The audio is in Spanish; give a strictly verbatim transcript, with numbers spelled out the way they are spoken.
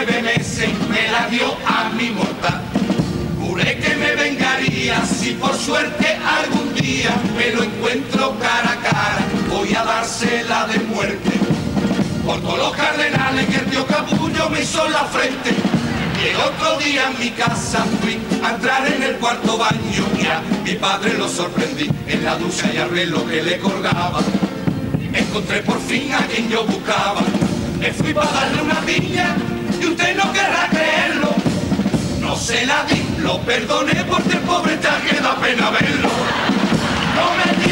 nueve meses me la dio a mi mortal. Juré que me vengaría si por suerte algún día me lo encuentro cara a cara, voy a dársela de muerte. Por todos los cardenales que el tío Capullo me hizo en la frente. Y el otro día en mi casa fui a entrar en el cuarto baño y a mi padre lo sorprendí en la ducha y abrí lo que le colgaba. Encontré por fin a quien yo buscaba. Me fui para darle una piña y usted no querrá creerlo. No se la di, lo perdoné porque el pobre está que da pena verlo. No me